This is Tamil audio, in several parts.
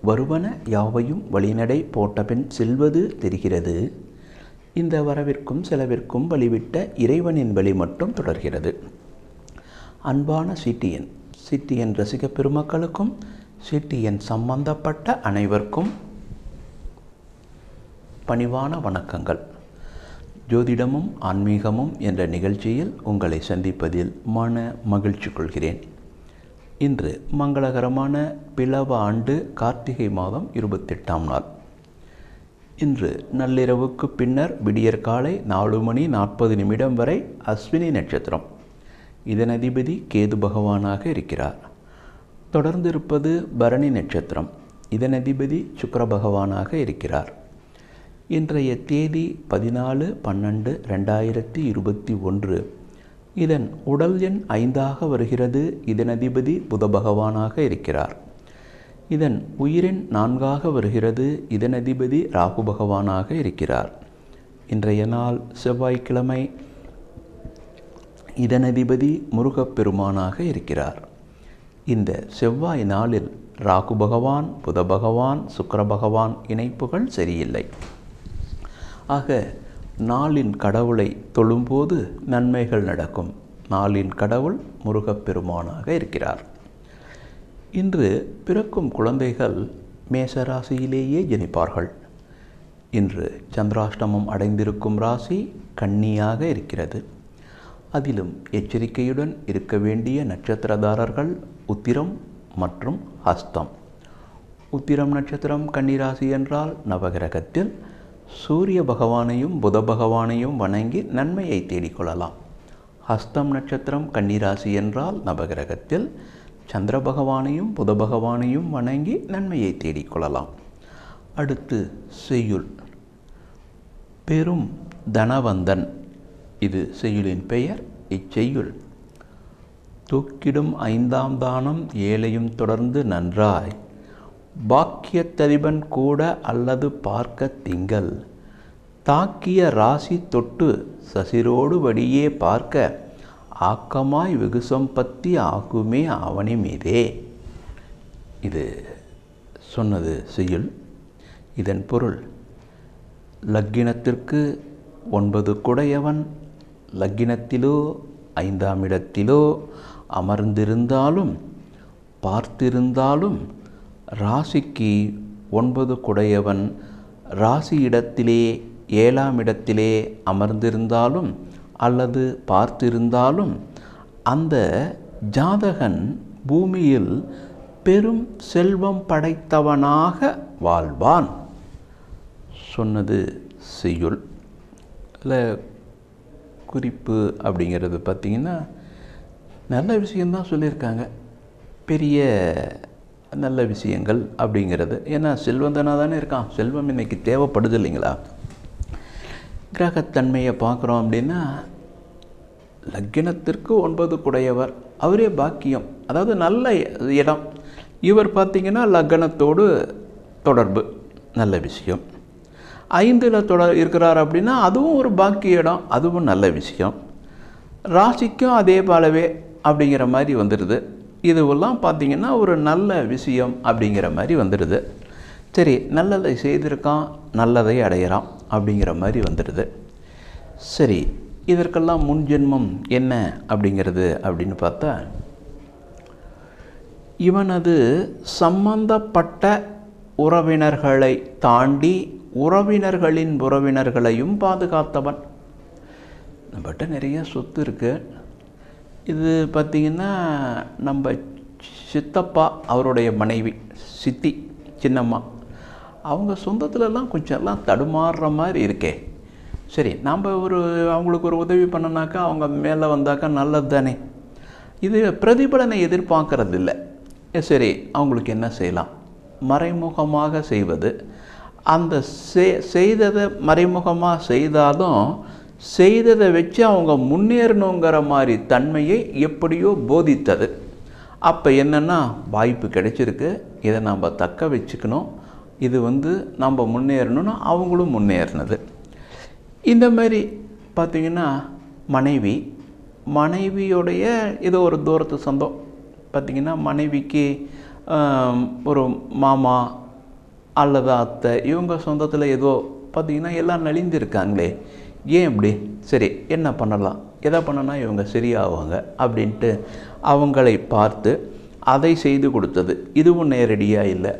வருவன யாவையும் வழிநடை போட்டபின் செல்வது தெரிகிறது. இந்த வரவிற்கும் செலவிற்கும் வழிவிட்ட இறைவனின் வழி மட்டும் தொடர்கிறது. அன்பான சிடிஎன் ரசிக பெருமக்களுக்கும் சிடிஎன் சம்பந்தப்பட்ட அனைவருக்கும் பணிவான வணக்கங்கள். ஜோதிடமும் ஆன்மீகமும் என்ற நிகழ்ச்சியில் உங்களை சந்திப்பதில் மன மகிழ்ச்சி கொள்கிறேன். இன்று மங்களகரமான பிளவ ஆண்டு கார்த்திகை மாதம் 28ஆம் நாள். இன்று நள்ளிரவுக்கு பின்னர் விடியற்காலை 4:40 வரை அஸ்வினி நட்சத்திரம். இதன் அதிபதி கேது பகவானாக இருக்கிறார். தொடர்ந்து இருப்பது பரணி நட்சத்திரம். இதன் அதிபதி சுக்கிர பகவானாக இருக்கிறார். இன்றைய தேதி 14/12/2021. இதன் உடல் எண் 5ஆக வருகிறது. இதன் அதிபதி புத பகவானாக இருக்கிறார். இதன் உயிரெண் 4ஆக வருகிறது. இதன் அதிபதி ராகு பகவானாக இருக்கிறார். இன்றைய நாள் செவ்வாய்க்கிழமை. இதன் அதிபதி முருகப்பெருமானாக இருக்கிறார். இந்த செவ்வாய் நாளில் ராகு பகவான், புத பகவான், சுக்கிர பகவான் இணைப்புகள் சரியில்லை. ஆக நாளின் கடவுளை தொழும்போது நன்மைகள் நடக்கும். நாளின் கடவுள் முருகப்பெருமானாக இருக்கிறார். இன்று பிறக்கும் குழந்தைகள் மேசராசியிலேயே ஜனிப்பார்கள். இன்று சந்திராஷ்டமம் அடைந்திருக்கும் ராசி கன்னியாக இருக்கிறது. அதிலும் எச்சரிக்கையுடன் இருக்க வேண்டிய நட்சத்திரதாரர்கள் உத்திரம் மற்றும் ஹஸ்தம். உத்திரம் நட்சத்திரம் கன்னிராசி என்றால் நவகிரகத்தில் சூரிய பகவானையும் புத பகவானையும் வணங்கி நன்மையை தேடிக்கொள்ளலாம். ஹஸ்தம் நட்சத்திரம் கன்னிராசி என்றால் நவகிரகத்தில் சந்திர பகவானையும் புத பகவானையும் வணங்கி நன்மையை தேடிக்கொள்ளலாம். அடுத்து செய்யுள். பெரும் தனவந்தன், இது செய்யுளின் பெயர். இச்செய்யுள் தூக்கிடும் 5ஆம் தானம் ஏழையும் தொடர்ந்து நன்றாய் பாக்கியத்ததிபன் கூட அல்லது பார்க்க திங்கள் தாக்கிய ராசி தொட்டு சசிரோடு வடியே பார்க்க ஆக்கமாய் வெகுசம்பத்தி ஆகுமே அவனி மீதே. இது சொன்னது செய்யுள். இதன் பொருள், லக்கினத்திற்கு 9 குடையவன் லக்கினத்திலோ 5ஆம் இடத்திலோ அமர்ந்திருந்தாலும் பார்த்திருந்தாலும் ராசிக்கு 9 குடையவன் ராசி இடத்திலே 7ஆம் இடத்திலே அமர்ந்திருந்தாலும் அல்லது பார்த்திருந்தாலும் அந்த ஜாதகன் பூமியில் பெரும் செல்வம் படைத்தவனாக வாழ்வான். சொன்னது செய்யுள். இல்லை குறிப்பு அப்படிங்கிறது பார்த்திங்கன்னா நல்ல விஷயந்தான் சொல்லியிருக்காங்க. பெரிய நல்ல விஷயங்கள் அப்படிங்கிறது. ஏன்னா செல்வந்தனாக தானே இருக்கான். செல்வம் இன்றைக்கி தேவைப்படுது இல்லைங்களா? கிரகத்தன்மையை பார்க்குறோம் அப்படின்னா லக்கினத்திற்கு 9 குடையவர், அவரே பாக்கியம், அதாவது நல்ல இடம். இவர் பார்த்திங்கன்னா லக்னத்தோடு தொடர்பு, நல்ல விஷயம். 5ல் இருக்கிறார் அப்படின்னா அதுவும் ஒரு பாக்கிய இடம், அதுவும் நல்ல விஷயம். ராசிக்கும் அதே போலவே அப்படிங்கிற மாதிரி வந்துடுது. இதுவெல்லாம் பார்த்திங்கன்னா ஒரு நல்ல விஷயம் அப்படிங்கிற மாதிரி வந்துடுது. சரி, நல்லதை செய்திருக்கான், நல்லதை அடையிறான் அப்படிங்கிற மாதிரி வந்துடுது. சரி, இதற்கெல்லாம் முன்ஜென்மம் என்ன அப்படிங்கிறது அப்படின்னு பார்த்தா, இவனது சம்பந்தப்பட்ட உறவினர்களை தாண்டி உறவினர்களின் உறவினர்களையும் பாதுகாத்தவன். நம்மகிட்ட நிறைய சொத்து இருக்குது. இது பார்த்திங்கன்னா நம்ம சித்தப்பா அவருடைய மனைவி சித்தி சின்னம்மா, அவங்க சொந்தத்துலலாம் கொஞ்சம் எல்லாம் தடுமாறுற மாதிரி இருக்கே. சரி, நாம் அவங்களுக்கு ஒரு உதவி பண்ணனாக்கா அவங்க மேலே வந்தாக்கா நல்லது தானே. இது பிரதிபலனை எதிர்பார்க்கறது இல்லை. சரி, அவங்களுக்கு என்ன செய்யலாம்? மறைமுகமாக செய்வது. அந்த செய்ததை மறைமுகமாக செய்தாலும் செய்ததை வச்சு அவங்க முன்னேறணுங்கிற மாதிரி தன்மையை எப்படியோ போதித்தது. அப்போ என்னென்னா, வாய்ப்பு கிடைச்சிருக்கு, இதை நம்ம தக்க வச்சுக்கணும், இது நம்ம முன்னேறணும்னு அவங்களும் முன்னேறினது. இந்த மாதிரி பார்த்திங்கன்னா மனைவியோடைய ஏதோ ஒரு தூரத்து சொந்தம் பார்த்திங்கன்னா, மனைவிக்கு ஒரு மாமா அல்லது அத்தை இவங்க சொந்தத்தில் ஏதோ பார்த்திங்கன்னா எல்லாம் நலிந்திருக்காங்களே, ஏன் இப்படி, சரி என்ன பண்ணலாம், எதை பண்ணனா இவங்க சரியாவாங்க அப்படின்ட்டு அவங்களை பார்த்து அதை செய்து கொடுத்தது. இதுவும் நேரடியாக இல்லை,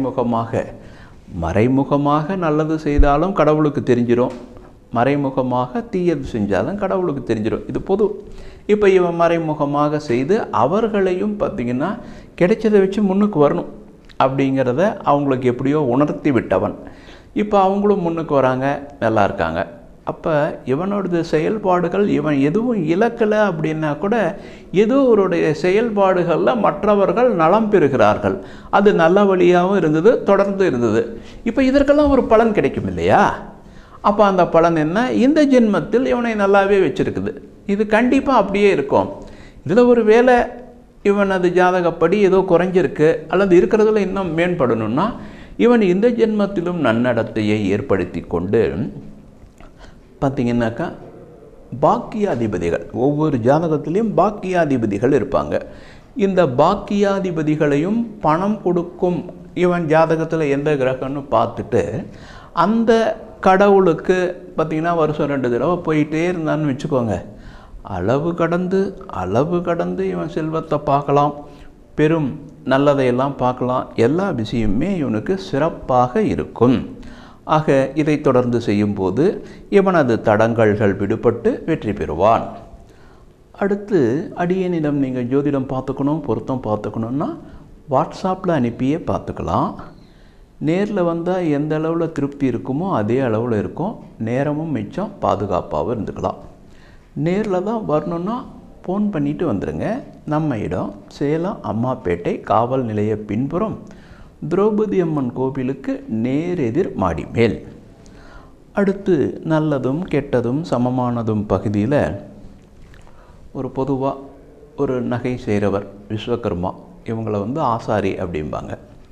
மறைமுகமாக நல்லது செய்தாலும் கடவுளுக்கு தெரிஞ்சிடும், மறைமுகமாக தீயது செஞ்சாலும் கடவுளுக்கு தெரிஞ்சிடும். இது பொது. இப்போ இவன் மறைமுகமாக செய்து அவர்களையும் பார்த்திங்கன்னா கிடைச்சதை வச்சு முன்னுக்கு வரணும் அப்படிங்கிறத அவங்களுக்கு எப்படியோ உணர்த்தி விட்டவன். இப்போ அவங்களும் முன்னுக்கு வராங்க, நல்லா இருக்காங்க. அப்போ இவனோட செயல்பாடுகள் இவன் எதுவும் இழக்கலை அப்படின்னா கூட ஏதோ அவருடைய செயல்பாடுகளில் மற்றவர்கள் நலம் பெறுகிறார்கள். அது நல்ல வழியாகவும் இருந்தது, தொடர்ந்து இருந்தது. இப்போ இதற்கெல்லாம் ஒரு பலன் கிடைக்கும் இல்லையா? அப்போ அந்த பலன் என்ன, இந்த ஜென்மத்தில் இவனை நல்லாவே வச்சுருக்குது. இது கண்டிப்பாக அப்படியே இருக்கும். இதில் ஒரு வேளை இவனது ஜாதகப்படி ஏதோ குறைஞ்சிருக்கு அல்லது இருக்கிறதுல இன்னும் மேம்படணும்னா இவன் இந்த ஜென்மத்திலும் நன்னடத்தையை ஏற்படுத்தி கொண்டு பார்த்திங்கனாக்கா பாக்கியாதிபதிகள், ஒவ்வொரு ஜாதகத்திலையும் பாக்கியாதிபதிகள் இருப்பாங்க. இந்த பாக்கியாதிபதிகளையும் பணம் கொடுக்கும் இவன் ஜாதகத்தில் எந்த கிரகம்னு பார்த்துட்டு அந்த கடவுளுக்கு பார்த்திங்கன்னா வருஷம் 2 தடவை போயிட்டே இருந்தான்னு வச்சுக்கோங்க, அளவு கடந்து இவன் செல்வத்தை பார்க்கலாம், பெரும் நல்லதையெல்லாம் பார்க்கலாம், எல்லா விஷயமுமே இவனுக்கு சிறப்பாக இருக்கும். ஆக இதை தொடர்ந்து செய்யும்போது இவனது தடங்கல்கள் விடுபட்டு வெற்றி பெறுவான். அடுத்து அடியேனிடம் நீங்கள் ஜோதிடம் பார்த்துக்கணும், பொருத்தம் பார்த்துக்கணுன்னா வாட்ஸ்அப்பில் அனுப்பியே பார்த்துக்கலாம். நேரில் வந்தால் எந்த அளவில் திருப்தி இருக்குமோ அதே அளவில் இருக்கும், நேரமும் மிச்சம், பாதுகாப்பாகவும் இருந்துக்கலாம். நேரில் தான் வரணுன்னா ஃபோன் பண்ணிவிட்டு வந்துடுங்க. நம்ம இடம் சேலம் அம்மாப்பேட்டை காவல் நிலைய பின்புறம் திரௌபதி அம்மன் கோவிலுக்கு நேரெதிர் மாடி மேல். அடுத்து நல்லதும் கெட்டதும் சமமானதும் பகுதியில் ஒரு பொதுவாக ஒரு நகை செய்கிறவர் விஸ்வகர்மா, இவங்களை ஆசாரி அப்படிம்பாங்க.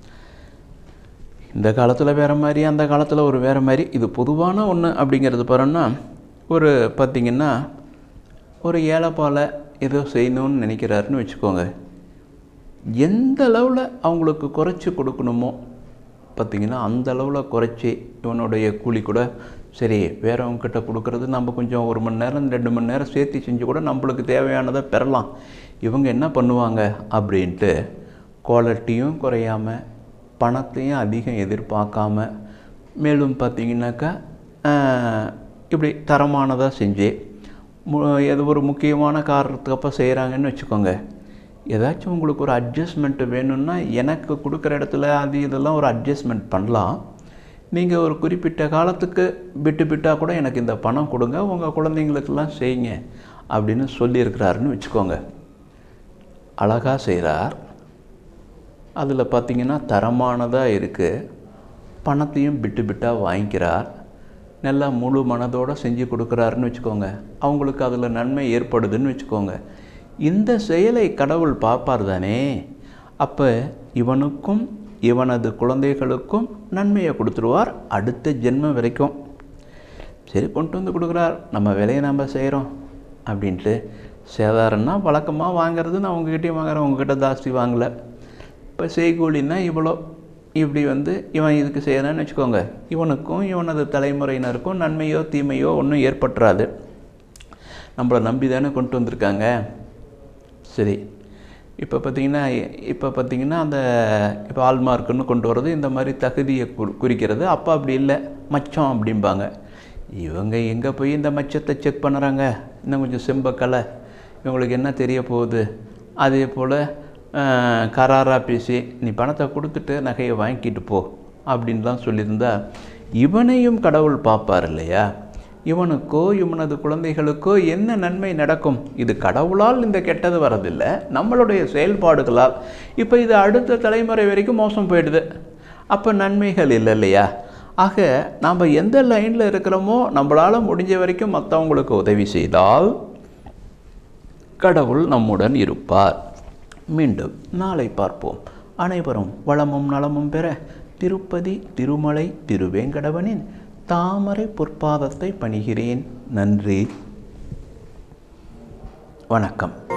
இந்த காலத்தில் வேறு மாதிரி, அந்த காலத்தில் ஒரு வேறு மாதிரி. இது பொதுவான ஒன்று அப்படிங்கிறது பாருன்னா, ஒரு பார்த்திங்கன்னா ஒரு ஏழைப்பாலை ஏதோ செய்யணும்னு நினைக்கிறாருன்னு வச்சுக்கோங்க, எந்த அளவில் அவங்களுக்கு குறைச்சி கொடுக்கணுமோ பார்த்திங்கன்னா அந்த அளவில் குறைச்சி இவனுடைய கூலி கூட சரி வேறவங்கக்கிட்ட கொடுக்குறது நம்ம கொஞ்சம் 1 மணி நேரம் 2 மணி நேரம் சேர்த்து செஞ்சு கூட நம்மளுக்கு தேவையானதை பெறலாம். இவங்க என்ன பண்ணுவாங்க அப்படின்ட்டு குவாலிட்டியும் குறையாமல் பணத்தையும் அதிகம் எதிர்பார்க்காம மேலும் பார்த்திங்கனாக்கா இப்படி தரமானதாக செஞ்சு எது ஒரு முக்கியமான காரணத்துக்கு அப்போ செய்கிறாங்கன்னு வச்சுக்கோங்க, ஏதாச்சும் உங்களுக்கு ஒரு அட்ஜஸ்ட்மெண்ட்டு வேணும்னா எனக்கு கொடுக்குற இடத்துல அது இதெல்லாம் ஒரு அட்ஜஸ்ட்மெண்ட் பண்ணலாம். நீங்கள் ஒரு குறிப்பிட்ட காலத்துக்கு விட்டால் கூட எனக்கு இந்த பணம் கொடுங்க, உங்கள் குழந்தைங்களுக்கெல்லாம் செய்யுங்க அப்படின்னு சொல்லியிருக்கிறாருன்னு வச்சுக்கோங்க. அழகாக செய்கிறார், அதில் பார்த்திங்கன்னா தரமானதாக இருக்குது, பணத்தையும் விட்டாக வாங்கிக்கிறார், நல்லா முழு மனதோடு செஞ்சு கொடுக்குறாருன்னு வச்சுக்கோங்க, அவங்களுக்கு அதில் நன்மை ஏற்படுதுன்னு வச்சுக்கோங்க. இந்த செயலை கடவுள் பார்ப்பார் தானே, அப்போ இவனுக்கும் இவனது குழந்தைகளுக்கும் நன்மையை கொடுத்துருவார் அடுத்த ஜென்மம் வரைக்கும். சரி கொண்டு வந்து கொடுக்குறார், நம்ம வேலையை நம்ம செய்கிறோம் அப்படின்ட்டு. சேதாரம்னா வழக்கமாக வாங்கிறது, நான் உங்ககிட்டயும் வாங்குறேன், உங்ககிட்ட ஜாஸ்தி வாங்கலை. இப்போ செய்கூலின்னா இவ்வளோ, இப்படி இவன் இதுக்கு செய்கிறான்னு வச்சுக்கோங்க, இவனுக்கும் இவனது தலைமுறையினருக்கும் நன்மையோ தீமையோ ஒன்றும் ஏற்பட்டுறாது. நம்மளை நம்பி தானே கொண்டு வந்திருக்காங்க. சரி இப்போ பார்த்திங்கன்னா அந்த இப்போ ஆல்மார்க்குன்னு கொண்டு வர்றது இந்த மாதிரி தகுதியை குறிக்கிறது. அப்போ அப்படி இல்லை, மச்சம் அப்படிம்பாங்க. இவங்க எங்கே போய் இந்த மச்சத்தை செக் பண்ணுறாங்க, இன்னும் கொஞ்சம் செம்பக்கலை, இவங்களுக்கு என்ன தெரிய போகுது. அதே போல் கராராக பேசி நீ பணத்தை கொடுத்துட்டு நகையை வாங்கிக்கிட்டு போ அப்படின்லாம் சொல்லியிருந்தா இவனையும் கடவுள் பார்ப்பார் இல்லையா. இவனுக்கோ இவனது குழந்தைகளுக்கோ என்ன நன்மை நடக்கும்? இது கடவுளால் இந்த கெட்டது வரதில்லை, நம்மளுடைய செயல்பாடுகளால். இப்போ இது அடுத்த தலைமுறை வரைக்கும் மோசம் போயிடுது, அப்போ நன்மைகள் இல்லை இல்லையா. ஆக நாம் எந்த லைனில் இருக்கிறோமோ நம்மளால் முடிஞ்ச வரைக்கும் மற்றவங்களுக்கு உதவி செய்தால் கடவுள் நம்முடன் இருப்பார். மீண்டும் நாளை பார்ப்போம். அனைவரும் வளமும் நலமும் பெற திருப்பதி திருமலை திருவேங்கடவனின் தாமரை பொற்பாதத்தை பணிகிறேன். நன்றி, வணக்கம்.